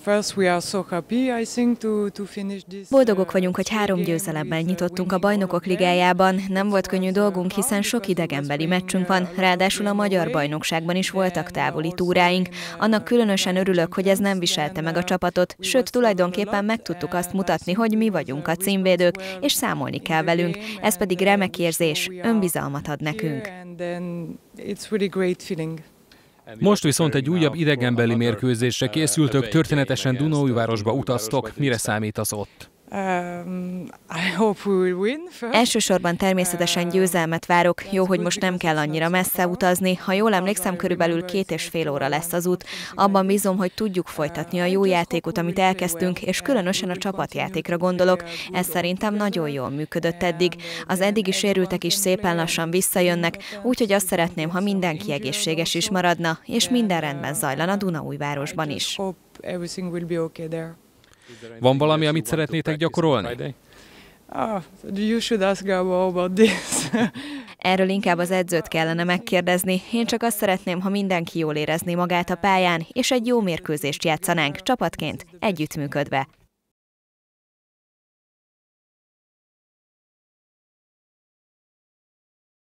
Boldogok vagyunk, hogy 3 győzelemmel nyitottunk a Bajnokok Ligájában. Nem volt könnyű dolgunk, hiszen sok idegenbeli meccsünk van, ráadásul a magyar bajnokságban is voltak távoli túráink. Annak különösen örülök, hogy ez nem viselte meg a csapatot, sőt tulajdonképpen meg tudtuk azt mutatni, hogy mi vagyunk a címvédők, és számolni kell velünk. Ez pedig remek érzés, önbizalmat ad nekünk. Most viszont egy újabb idegenbeli mérkőzésre készültök, történetesen Dunaújvárosba utaztok. Mire számítasz ott? Elsősorban természetesen győzelmet várok. Jó, hogy most nem kell annyira messze utazni. Ha jól emlékszem, körülbelül 2,5 óra lesz az út. Abban bízom, hogy tudjuk folytatni a jó játékot, amit elkezdtünk, és különösen a csapatjátékra gondolok. Ez szerintem nagyon jól működött eddig. Az eddigi sérültek is szépen lassan visszajönnek, úgyhogy azt szeretném, ha mindenki egészséges is maradna, és minden rendben zajlana Dunaújvárosban is. Van valami, amit szeretnétek gyakorolni? Erről inkább az edzőt kellene megkérdezni. Én csak azt szeretném, ha mindenki jól érezné magát a pályán, és egy jó mérkőzést játszanánk csapatként, együttműködve.